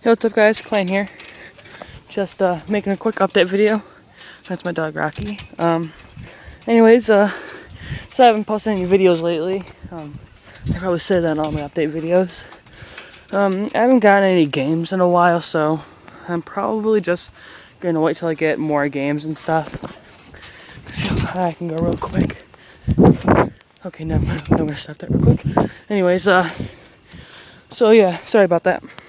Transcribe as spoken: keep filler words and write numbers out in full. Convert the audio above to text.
Hey, what's up guys, Clan here. Just uh, making a quick update video. That's my dog Rocky. Um, anyways, uh, so I haven't posted any videos lately. Um, I probably said that in all my update videos. Um, I haven't gotten any games in a while, so I'm probably just gonna wait till I get more games and stuff. So I can go real quick. Okay, never mind. I'm gonna stop that real quick. Anyways, uh, so yeah, sorry about that.